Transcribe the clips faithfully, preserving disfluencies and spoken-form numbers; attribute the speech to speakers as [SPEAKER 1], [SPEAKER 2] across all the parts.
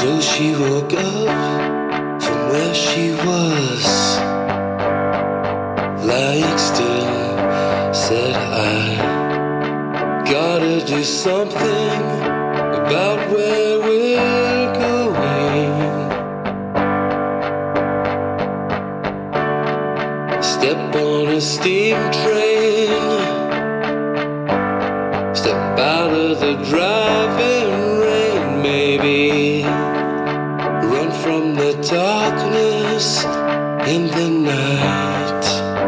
[SPEAKER 1] So she woke up from where she was, lying still, said I gotta do something about where we're going. Step on a steam train, step out of the driving rain, maybe run from the darkness in the night,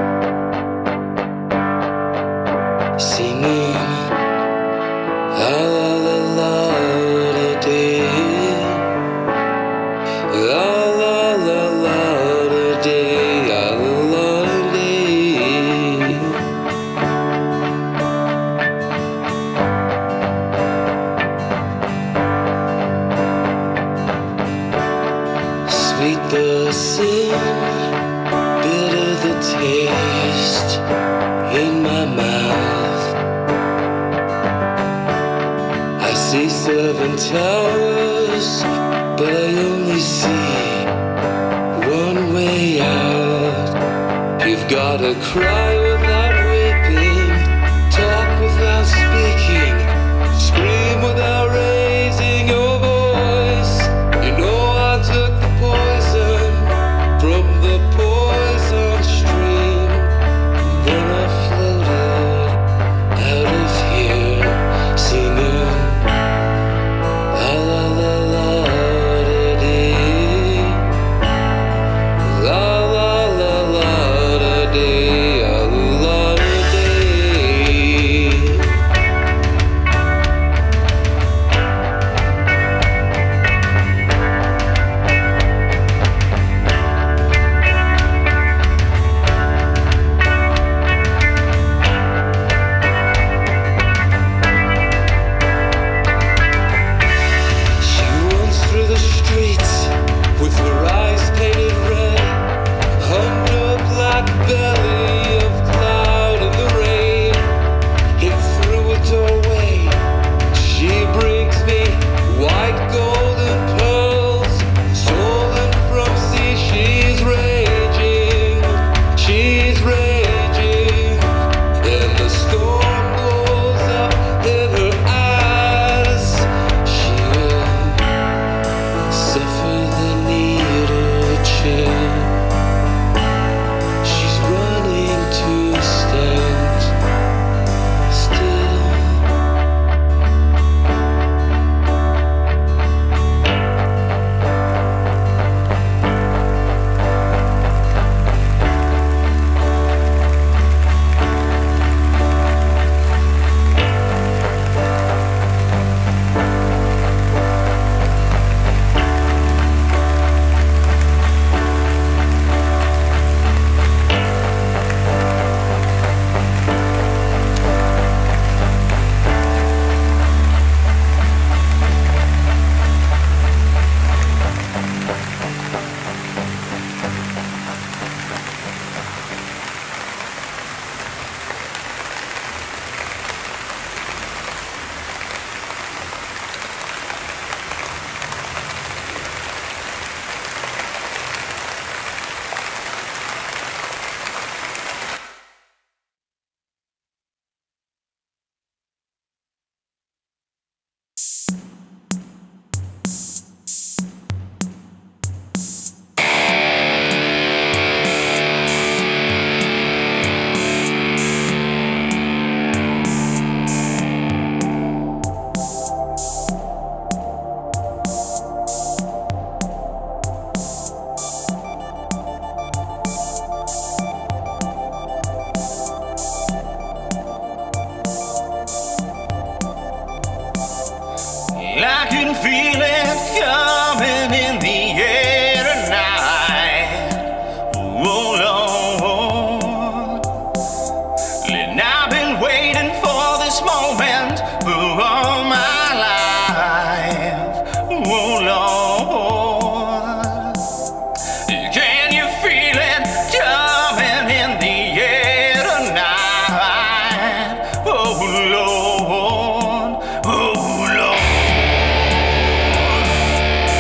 [SPEAKER 1] singing la la la la da day, la la la la da day, la la da day. Sweet the sin, bitter the taste in my mouth. I see seven towers, but I only see one way out. You've gotta cry without weeping, talk without speaking, scream without raising your voice. You know I took the poison from the poison stream, then I floated out of here, singing la la la la da dee, la la la la da dee, la la da dee. She runs through the streets with her eyes painted red, under a black belly of cloud in the rain. In through a doorway, she brings me white golden pearls, stolen from sea. She's raging, she's raging, and the storm blows up in her eyes. She will suffer the needle chill. She's running to stand still.
[SPEAKER 2] I can feel it coming in the air tonight. Oh Lord, and I've been waiting for this moment for all my life. Oh Lord, can you feel it coming in the air tonight? Oh Lord, oh Lord.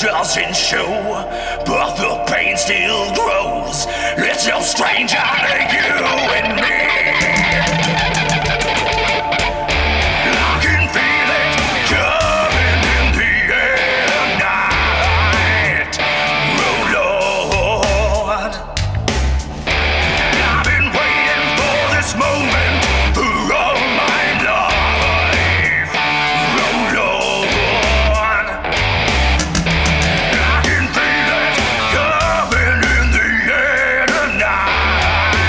[SPEAKER 2] doesn't show, but the pain still grows. It's no stranger to you and me. I can feel it coming in the air tonight. Oh Lord, I've been waiting for this moment for all my life. Oh Lord, I can feel it coming in the air tonight.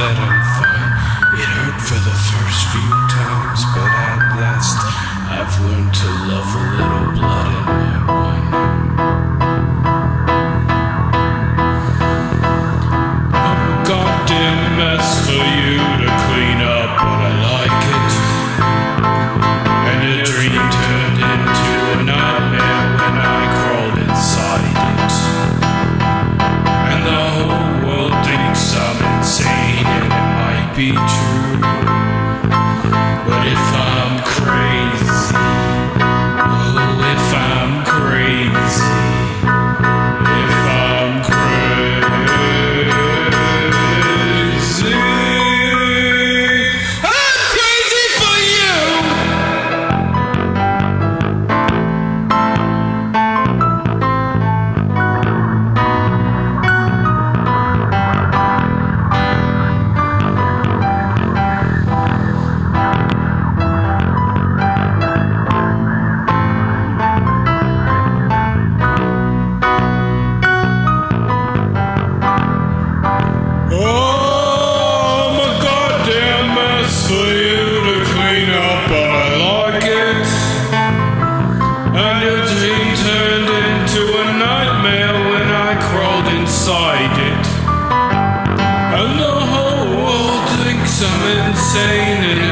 [SPEAKER 3] that I'm fine. It hurt for the first few times, but at last I've learned to love a little blood in my wine. I'm a goddamn mess for you to clean up, but I like it. And a dream turned into a nightmare when I crawled inside it. And the whole world thinks I'm insane, and it might be true. But if I'm crazy, oh, if I'm crazy, if I'm crazy, I'm crazy for you. Inside it, and the whole world thinks I'm insane. And